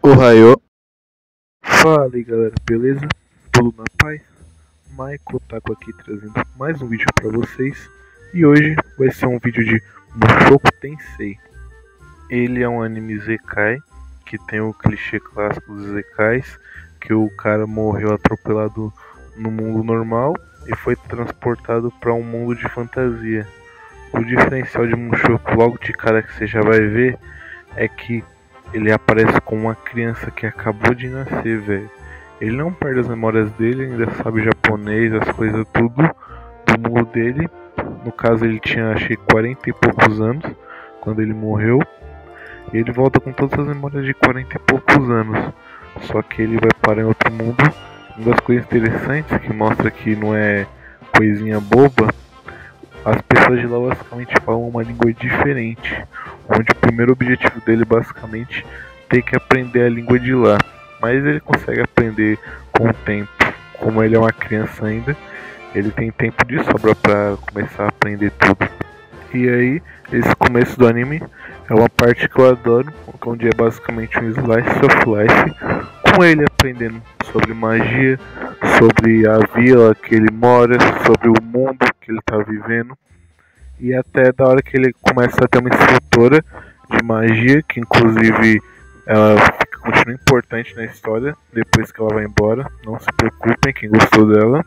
Ohayô. Fala aí galera, beleza? Tudo na paz? Michael Taco aqui trazendo mais um vídeo pra vocês. E hoje vai ser um vídeo de Mushoku Tensei. Ele é um anime Zekai, que tem o clichê clássico dos Zekais, que o cara morreu atropelado no mundo normal e foi transportado para um mundo de fantasia. O diferencial de Mushoku, logo de cara que você já vai ver, é que ele aparece com uma criança que acabou de nascer, velho. Ele não perde as memórias dele, ainda sabe japonês, as coisas tudo do mundo dele. No caso ele tinha acho que 40 e poucos anos quando ele morreu. E ele volta com todas as memórias de 40 e poucos anos. Só que ele vai parar em outro mundo. Uma das coisas interessantes que mostra que não é coisinha boba, as pessoas de lá basicamente falam uma língua diferente, onde o primeiro objetivo dele basicamente tem que aprender a língua de lá, mas ele consegue aprender com o tempo. Como ele é uma criança ainda, ele tem tempo de sobra para começar a aprender tudo. E aí, esse começo do anime é uma parte que eu adoro, onde é basicamente um slice of life, com ele aprendendo sobre magia, sobre a vila que ele mora, sobre o mundo que ele está vivendo. E até da hora que ele começa a ter uma instrutora de magia, que inclusive ela continua importante na história depois que ela vai embora. Não se preocupem, quem gostou dela.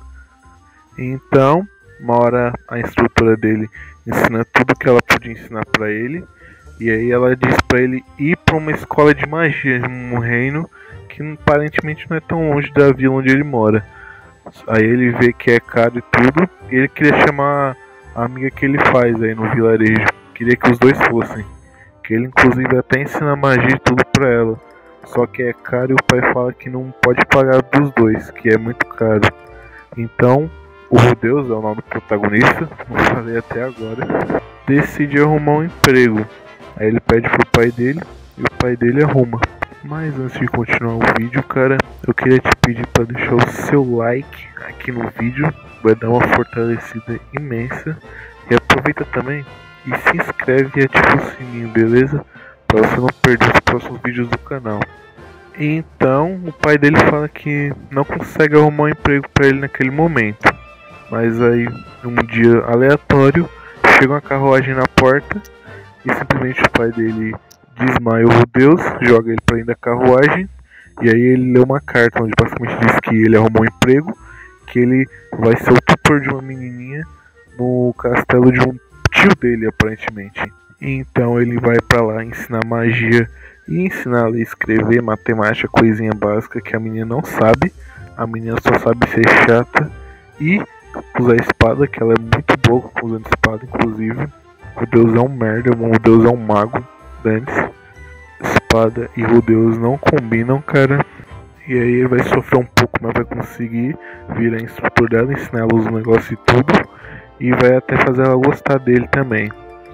Então, uma hora a instrutora dele ensina tudo que ela podia ensinar pra ele. E aí ela diz pra ele ir pra uma escola de magia, um reino que aparentemente não é tão longe da vila onde ele mora. Aí ele vê que é caro e tudo, e ele queria chamar a amiga que ele faz aí no vilarejo. Queria que os dois fossem. Que ele inclusive até ensina magia e tudo pra ela. Só que é caro e o pai fala que não pode pagar dos dois, que é muito caro. Então, o Rudeus é o nome do protagonista, não falei até agora, decide arrumar um emprego. Aí ele pede pro pai dele e o pai dele arruma. Mas antes de continuar o vídeo, cara, eu queria te pedir para deixar o seu like aqui no vídeo, vai dar uma fortalecida imensa. E aproveita também e se inscreve e ativa o sininho, beleza? Para você não perder os próximos vídeos do canal. Então, o pai dele fala que não consegue arrumar um emprego para ele naquele momento. Mas aí, um dia aleatório, chega uma carruagem na porta e simplesmente o pai dele desmaia o Rudeus, joga ele pra dentro da carruagem. E aí ele lê uma carta onde basicamente diz que ele arrumou um emprego, que ele vai ser o tutor de uma menininha no castelo de um tio dele, aparentemente. Então ele vai pra lá ensinar magia e ensinar ela a escrever, matemática, coisinha básica que a menina não sabe. A menina só sabe ser chata e usar espada, que ela é muito boa usando espada, inclusive. O Deus é um merda, o Deus é um mago, dantes. Espada e Rudeus não combinam, cara. E aí ele vai sofrer um pouco, mas vai conseguir virar instrutor dela, ensinar ela os negócios e tudo. E vai até fazer ela gostar dele também.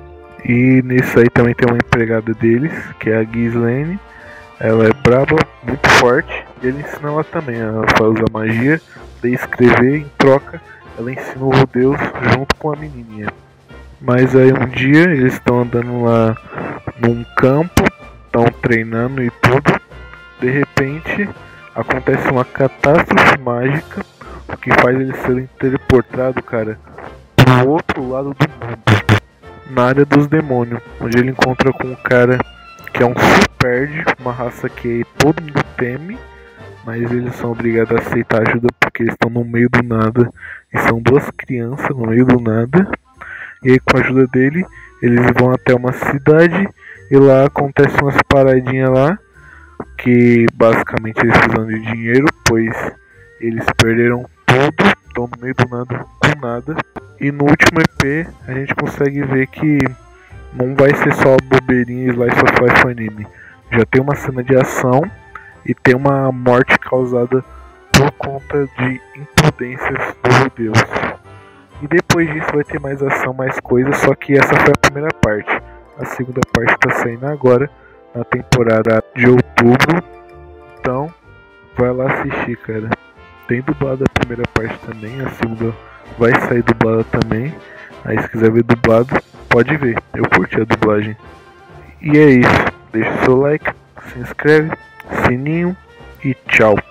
E nisso aí também tem uma empregada deles, que é a Ghislaine. Ela é braba, muito forte. E ele ensina ela também, ela faz a magia, de escrever, em troca ela ensina o Rudeus junto com a menininha. Mas aí um dia eles estão andando lá num campo, estão treinando e tudo. De repente acontece uma catástrofe mágica, o que faz eles serem teleportados, cara, pro outro lado do mundo, na área dos demônios, onde ele encontra com um cara que é um Superd, uma raça que todo mundo teme, mas eles são obrigados a aceitar ajuda porque eles estão no meio do nada e são duas crianças no meio do nada. E aí com a ajuda dele eles vão até uma cidade e lá acontece umas paradinhas lá, que basicamente eles precisam de dinheiro, pois eles perderam tudo, estão no meio do nada com nada. E no último EP a gente consegue ver que não vai ser só bobeirinha e slice of life anime. Já tem uma cena de ação e tem uma morte causada por conta de imprudências do Rudeus. E depois disso vai ter mais ação, mais coisas, só que essa foi a primeira parte. A segunda parte está saindo agora, na temporada de outubro. Então, vai lá assistir, cara. Tem dublado a primeira parte também, a segunda vai sair dublada também. Aí se quiser ver dublado, pode ver. Eu curti a dublagem. E é isso. Deixa o seu like, se inscreve. sininho e tchau.